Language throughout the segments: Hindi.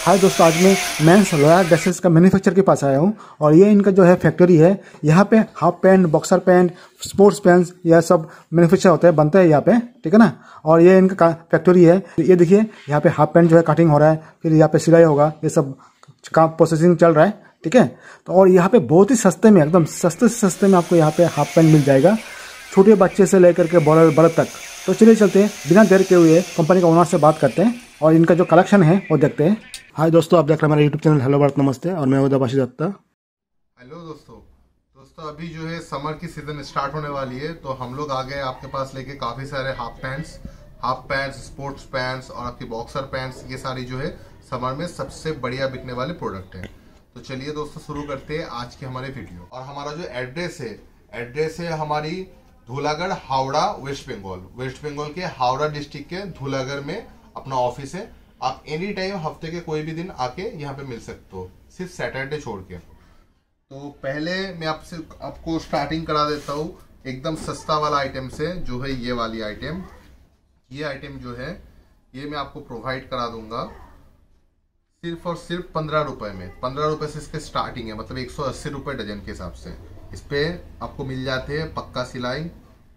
हाय दोस्तों, आज मैं मेंस लॉयल ड्रेसेस का मैन्युफैक्चर के पास आया हूँ और ये इनका जो है फैक्ट्री है। यहाँ पे half pant, boxer pant, sports pants यह सब मैन्युफैक्चर होता है, बनता है यहाँ पे, ठीक है ना। और ये इनका फैक्ट्री है। ये देखिए, यहाँ पे हाफ पैंट जो है कटिंग हो रहा है, फिर यहाँ पे सिलाई होगा, ये सब काम प्रोसेसिंग चल रहा है, ठीक है। तो और यहाँ पे बहुत ही सस्ते में, एकदम सस्ते से सस्ते में आपको यहाँ पे हाफ पैंट मिल जाएगा, छोटे बच्चे से लेकर के बड़े तक। तो चलिए चलते हैं, बिना देर के हुए कंपनी का ओनर से बात करते हैं और इनका जो कलेक्शन है वो देखते हैं। हाय दोस्तों, आप देख रहे हैं हमारा यूट्यूब चैनल हेलो भारत नमस्ते और मैं उदयबाशी दत्ता। हेलो दोस्तों अभी जो है समर की सीजन स्टार्ट होने वाली है, तो हम लोग आ गए आपके पास लेके काफ़ी सारे हाफ पैंट्स, स्पोर्ट्स पैंट्स और आपकी बॉक्सर पैंट्स। ये सारी जो है समर में सबसे बढ़िया बिकने वाले प्रोडक्ट हैं। तो चलिए दोस्तों शुरू करते हैं आज की हमारे वीडियो। और हमारा जो एड्रेस है हमारी धूलागढ़, हावड़ा, वेस्ट बंगाल के हावड़ा डिस्ट्रिक्ट के धूलागढ़ में अपना ऑफिस है। आप एनी टाइम हफ्ते के कोई भी दिन आके यहाँ पे मिल सकते हो, सिर्फ सैटरडे छोड़ के। तो पहले मैं आपको स्टार्टिंग करा देता हूँ एकदम सस्ता वाला आइटम से, जो है ये वाली आइटम। ये आइटम जो है ये मैं आपको प्रोवाइड करा दूंगा सिर्फ और सिर्फ 15 रुपए में। 15 रुपए से इसके स्टार्टिंग है, मतलब 180 रुपए डजन के हिसाब से। इस पे आपको मिल जाते हैं पक्का सिलाई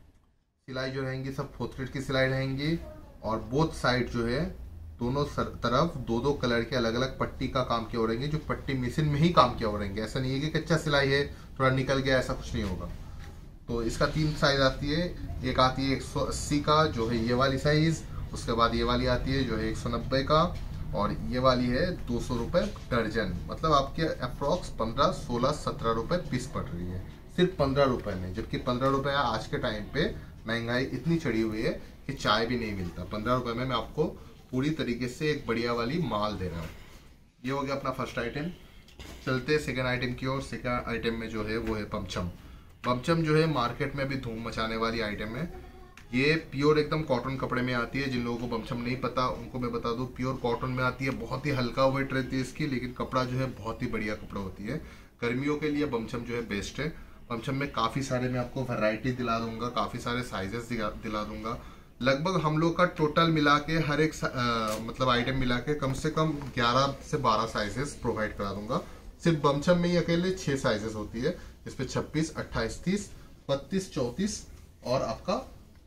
जो रहेंगी सब फोथरेट की सिलाई रहेंगी, और बोथ साइड जो है दोनों तरफ दो कलर के अलग अलग पट्टी का काम किया हो रहेंगे, जो पट्टी मशीन में ही काम किया हो रहेंगे। ऐसा नहीं है कि कच्चा सिलाई है थोड़ा निकल गया, ऐसा कुछ नहीं होगा। तो इसका 3 साइज आती है। एक आती है 180 का, जो है ये वाली साइज। उसके बाद ये वाली आती है जो है 190 का, और ये वाली है 200 रुपए दर्जन। मतलब आपके अप्रोक्स 15, 16, 17 रुपए पीस पड़ रही है सिर्फ 15 रुपए में। जबकि 15 रुपए आज के टाइम पे महंगाई इतनी चढ़ी हुई है कि चाय भी नहीं मिलता। 15 रुपए में मैं आपको पूरी तरीके से एक बढ़िया वाली माल दे रहा हूँ। ये हो गया अपना फर्स्ट आइटम। चलते सेकंड आइटम की ओर। सेकंड आइटम में जो है वो है बमचम जो है मार्केट में भी धूम मचाने वाली आइटम है। ये प्योर एकदम कॉटन कपड़े में आती है। जिन लोगों को बमचम नहीं पता उनको मैं बता दूं, प्योर कॉटन में आती है। बहुत ही हल्का वेट रहती है इसकी, लेकिन कपड़ा जो है बहुत ही बढ़िया कपड़ा होती है। गर्मियों के लिए बमचम जो है बेस्ट है। बमचम में काफ़ी सारे मैं आपको वैरायटी दिला दूंगा, काफ़ी सारे साइजेस दिला दूंगा। लगभग हम लोग का टोटल मिला के हर एक मतलब आइटम मिला के कम से कम 11 से 12 साइजेस प्रोवाइड करा दूंगा। सिर्फ बमचम में ही अकेले 6 साइजेस होती है, जिसपे 26, 28, 30, 32, 34 और आपका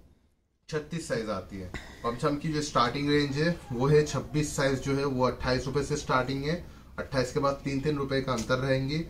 36 साइज आती है। बमचम की जो स्टार्टिंग रेंज है वो है 26 साइज जो है वो 28 रुपए से स्टार्टिंग है। 28 के बाद 3-3 रुपए का अंतर रहेंगी।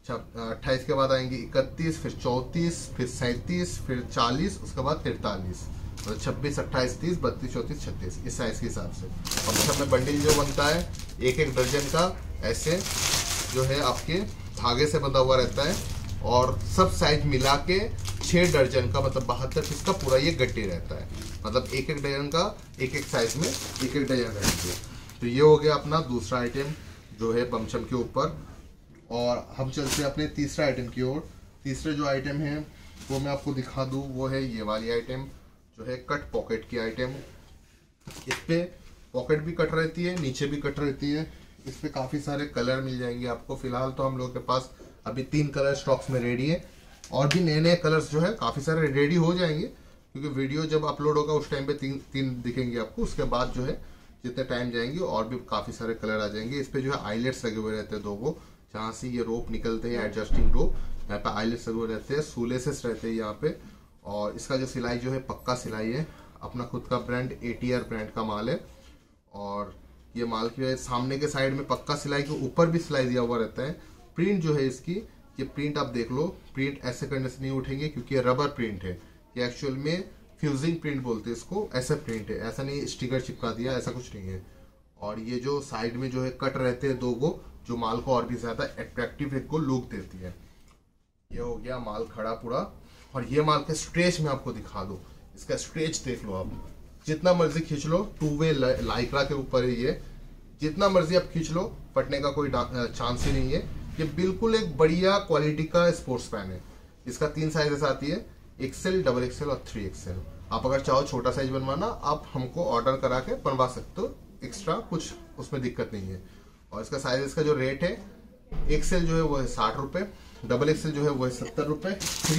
28 के बाद आएंगे 31, फिर 34, फिर 37, फिर 40, उसके बाद 43। मतलब 26, 28, 30, 32, 34, 36 इस साइज के हिसाब से। और बमचम में बंडल जो बनता है एक दर्जन का, ऐसे जो है आपके धागे से बंधा हुआ रहता है, और सब साइज मिला के 6 दर्जन का, मतलब 72 पीस का पूरा ये गट्टी रहता है। मतलब एक दर्जन का एक साइज में एक दर्जन रहेंगे। तो ये हो गया अपना दूसरा आइटम जो है बमचम के ऊपर। और हम चलते हैं अपने तीसरा आइटम की ओर। तीसरा जो आइटम है वो मैं आपको दिखा दूँ, वो है ये वाली आइटम जो है कट पॉकेट की आइटम। इस पे पॉकेट भी कट रहती है, नीचे भी कट रहती है। इस पे काफ़ी सारे कलर मिल जाएंगे आपको। फिलहाल तो हम लोग के पास अभी 3 कलर स्टॉक्स में रेडी है, और भी नए कलर्स जो है काफ़ी सारे रेडी हो जाएंगे, क्योंकि वीडियो जब अपलोड होगा उस टाइम पे 3 दिखेंगे आपको। उसके बाद जो है जितने टाइम जाएंगे और भी काफ़ी सारे कलर आ जाएंगे। इस पे जो है आईलेट्स लगे हुए रहते हैं 2 जहाँ से ये रोप निकलते हैं, एडजस्टिंग रोप। यहाँ पे आईलेट्स लगे हुए रहते हैं, सूलेसेस रहते हैं यहाँ पे। और इसका जो सिलाई जो है पक्का सिलाई है। अपना खुद का ब्रांड ATR ब्रांड का माल है। और ये माल की वजह सामने के साइड में पक्का सिलाई के ऊपर भी सिलाई दिया हुआ रहता है। प्रिंट जो है इसकी, ये प्रिंट आप देख लो, प्रिंट ऐसे करने से नहीं उठेंगे क्योंकि ये रबर प्रिंट है। ये एक्चुअल में फ्यूजिंग प्रिंट बोलते हैं इसको। ऐसा प्रिंट है, ऐसा नहीं स्टिकर चिपका दिया, ऐसा कुछ नहीं है। और ये जो साइड में जो है कट रहते हैं 2 जो माल को और भी ज्यादा अट्रैक्टिव एक को लुक देती है। ये हो गया माल खड़ा पूरा। और ये माल के स्ट्रेच में आपको दिखा दो, इसका स्ट्रेच देख लो आप, जितना मर्जी खींच लो। 2 वे लाइक्रा के ऊपर है ये, जितना मर्जी आप खींच लो, फटने का कोई चांस ही नहीं है। ये बिल्कुल एक बढ़िया क्वालिटी का स्पोर्ट्स पैन है। इसका 3 साइजेस आती है, XL, XXL और 3XL। आप अगर चाहो छोटा साइज बनवाना, आप हमको ऑर्डर करा के बनवा सकते हो, एक्स्ट्रा कुछ उसमें दिक्कत नहीं है। और इसका साइजेस का जो रेट है, XL जो है वो है 60 रुपए, XXL जो है वो है 70 रुपए,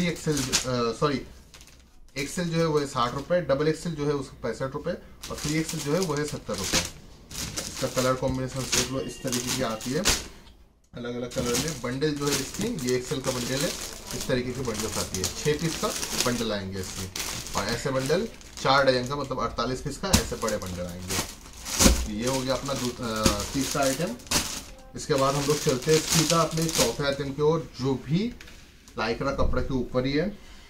XL जो है वो है 60 रुपए, XXL जो है उसको 65 रुपए, और 3XL जो है वो है 70 रुपए। इसका कलर कॉम्बिनेशन देख लो, इस तरीके की आती है अलग अलग कलर में। बंडल जो है इसकी, ये एक्सेल का बंडल है, इस तरीके की बंडल आती है। 6 पीस का बंडल आएंगे इसमें, और ऐसे बंडल 4 डजन का, मतलब 48 पीस का ऐसे बड़े बंडल आएंगे। ये हो गया अपना तीसरा आइटम। इसके बाद हम लोग चलते हैं सीधा अपने चौथे आइटम की ओर, जो भी लाइक्रा कपड़े के ऊपर ही है।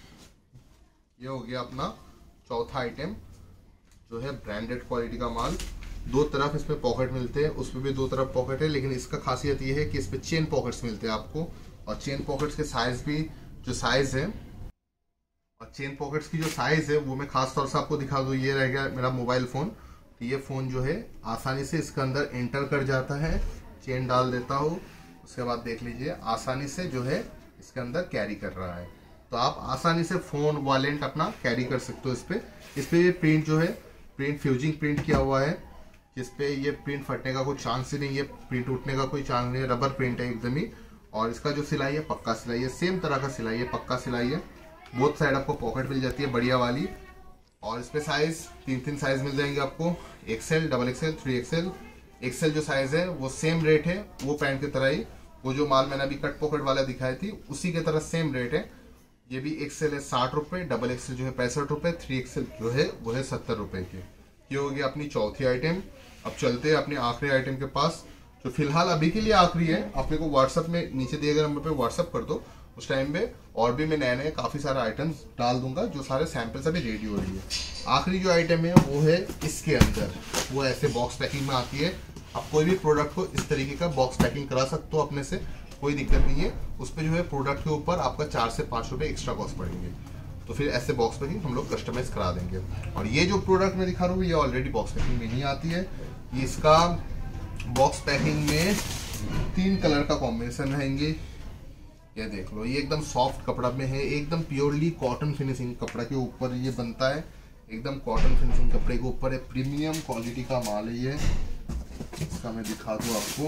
ये हो गया अपना चौथा आइटम, जो है ब्रांडेड क्वालिटी का माल। 2 तरफ इसमें पॉकेट मिलते हैं, उसमें भी 2 तरफ पॉकेट है, लेकिन इसका खासियत ये है कि इसमें चेन पॉकेट्स मिलते हैं आपको। और चेन पॉकेट्स के साइज भी, जो साइज है, और चेन पॉकेट्स की जो साइज है वो मैं खास तौर से आपको दिखा दूं। ये रह गया मेरा मोबाइल फोन, तो ये फोन जो है आसानी से इसके अंदर एंटर कर जाता है। चेन डाल देता हूँ, उसके बाद देख लीजिए आसानी से जो है इसके अंदर कैरी कर रहा है। तो आप आसानी से फोन वॉलेट अपना कैरी कर सकते हो। इस पे ये प्रिंट जो है, प्रिंट फ्यूजिंग प्रिंट किया हुआ है, जिसपे ये प्रिंट फटने का कोई चांस ही नहीं है, प्रिंट उठने का कोई चांस नहीं है। रबर प्रिंट है एकदम ही। और इसका जो सिलाई है पक्का सिलाई है, सेम तरह का सिलाई है, पक्का सिलाई है। बोथ साइड आपको पॉकेट मिल जाती है बढ़िया वाली। और इस पे साइज 3 साइज मिल जाएंगे आपको, XL, double XL, 3XL। XL जो साइज है वो सेम रेट है, वो पैंट की तरह ही, वो जो माल मैंने अभी कट पॉकेट वाला दिखाई थी उसी की तरह सेम रेट है। ये भी एक्सेल है 60 रुपए, डबल एक्सेल जो है 65 रुपए, 3XL जो है वो है 70 रुपए की। ये हो गया अपनी चौथी आइटम। अब चलते हैं अपने आखिरी आइटम के पास, जो फिलहाल अभी के लिए आखिरी है। आप मेरे को व्हाट्सएप में नीचे दिए गए नंबर पे व्हाट्सएप कर दो, उस टाइम पे और भी मैं नए काफी सारे आइटम्स डाल दूंगा, जो सारे सैंपल्स अभी रेडी हो रही है। आखिरी जो आइटम है वो है इसके अंदर, वो ऐसे बॉक्स पैकिंग में आती है। आप कोई भी प्रोडक्ट को इस तरीके का बॉक्स पैकिंग करा सकते हो अपने से, कोई दिक्कत नहीं है। उस पर जो है प्रोडक्ट के ऊपर आपका 4 से 5 रुपए एक्स्ट्रा कॉस्ट पड़ेंगे। तो फिर ऐसे बॉक्स पैकिंग हम लोग कस्टमाइज करा देंगे। और ये जो प्रोडक्ट मैं दिखा रहा हूँ ये ऑलरेडी बॉक्स पैकिंग में नहीं आती है। ये इसका बॉक्स पैकिंग में 3 कलर का कॉम्बिनेशन रहेंगे। ये देख लो, ये एकदम सॉफ्ट कपड़ा में है, एकदम प्योरली कॉटन फिनिशिंग कपड़ा के ऊपर ये बनता है, एकदम कॉटन फिनिशिंग कपड़े के ऊपर है। प्रीमियम क्वालिटी का माल है ये। इसका मैं दिखा दूँ आपको,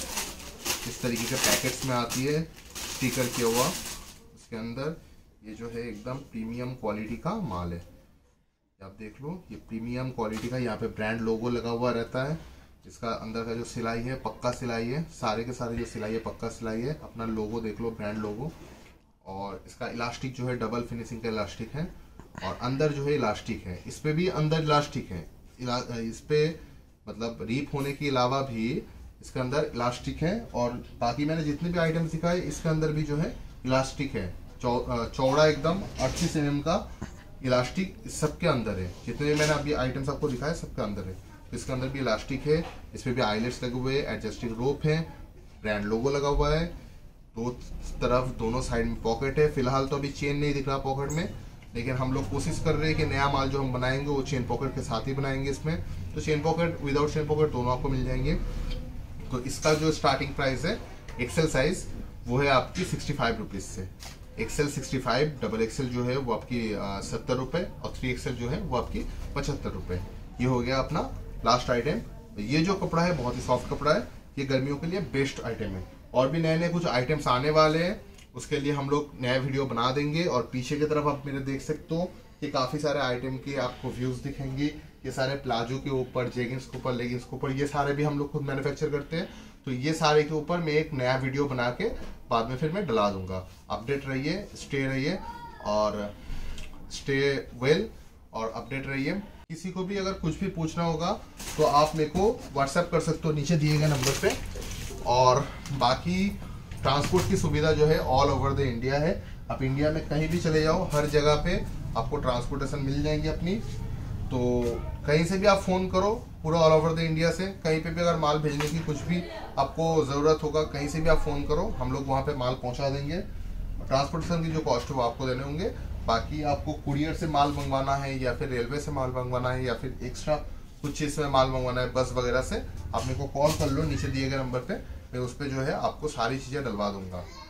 इस तरीके के पैकेट्स में आती है, स्टिकर किया हुआ इसके अंदर। ये जो है एकदम प्रीमियम क्वालिटी का माल है, आप देख लो, ये प्रीमियम क्वालिटी का, यहाँ पे ब्रांड लोगो लगा हुआ रहता है। इसका अंदर का जो सिलाई है पक्का सिलाई है, सारे के सारे जो सिलाई है पक्का सिलाई है। अपना लोगो देख लो, ब्रांड लोगो। और इसका इलास्टिक जो है डबल फिनिशिंग का इलास्टिक है, और अंदर जो है इलास्टिक है, इस पे भी अंदर इलास्टिक है। इस पे मतलब रीप होने के अलावा भी इसके अंदर इलास्टिक है। और बाकी मैंने जितने भी आइटम्स दिखाए इसके अंदर भी जो है इलास्टिक है। चौड़ा एकदम 38 mm का इलास्टिक सबके अंदर है। जितने भी मैंने अभी आइटम्स आपको दिखाए सबके अंदर है। तो इसके अंदर भी इलास्टिक है, इसमें भी आईलेट्स लगे हुए हैं, एडजस्टिंग रोप है, ब्रांड लोगो लगा हुआ है। 2 तरफ दोनों साइड में पॉकेट है। फिलहाल तो अभी चेन नहीं दिख रहा पॉकेट में, लेकिन हम लोग कोशिश कर रहे हैं कि नया माल जो हम बनाएंगे वो चेन पॉकेट के साथ ही बनाएंगे इसमें। तो chain pocket without chain pocket दोनों आपको मिल जाएंगे। तो इसका जो स्टार्टिंग प्राइस है एक्सेल साइज वो है आपकी 65 रुपीज से। एक्सेल 65, डबल एक्सेल जो है वो आपकी 70 रुपए, और 3XL जो है वो आपकी 75 रुपए। ये हो गया अपना लास्ट आइटम। ये जो कपड़ा है बहुत ही सॉफ्ट कपड़ा है, ये गर्मियों के लिए बेस्ट आइटम है। और भी नए नए कुछ आइटम्स आने वाले हैं, उसके लिए हम लोग नया वीडियो बना देंगे। और पीछे की तरफ आप मेरे देख सकते हो कि काफी सारे आइटम के आपको व्यूज दिखेंगे। ये सारे प्लाजो के ऊपर, जेगिंग्स के ऊपर, लेगिंग्स के ऊपर, ये सारे भी हम लोग खुद मैन्युफैक्चर करते हैं। तो ये सारे के ऊपर मैं एक नया वीडियो बना के बाद में फिर मैं डला दूंगा। अपडेट रहिए, स्टे रहिए और स्टे वेल और अपडेट रहिए। किसी को भी अगर कुछ भी पूछना होगा तो आप मेरे को व्हाट्सएप कर सकते हो नीचे दिए गए नंबर पे। और बाकी ट्रांसपोर्ट की सुविधा जो है ऑल ओवर द इंडिया है। आप इंडिया में कहीं भी चले जाओ, हर जगह पे आपको ट्रांसपोर्टेशन मिल जाएंगे अपनी। तो कहीं से भी आप फोन करो, पूरा ऑल ओवर द इंडिया से, कहीं पे भी अगर माल भेजने की कुछ भी आपको ज़रूरत होगा, कहीं से भी आप फ़ोन करो, हम लोग वहाँ पे माल पहुँचा देंगे। ट्रांसपोर्टेशन की जो कॉस्ट है वो आपको देने होंगे। बाकी आपको कुरियर से माल मंगवाना है, या फिर रेलवे से माल मंगवाना है, या फिर एक्स्ट्रा कुछ चीज़ में माल मंगवाना है, बस वगैरह से, आप मेरे को कॉल कर लो नीचे दिए गए नंबर पर। मैं उस पर जो है आपको सारी चीज़ें डलवा दूंगा।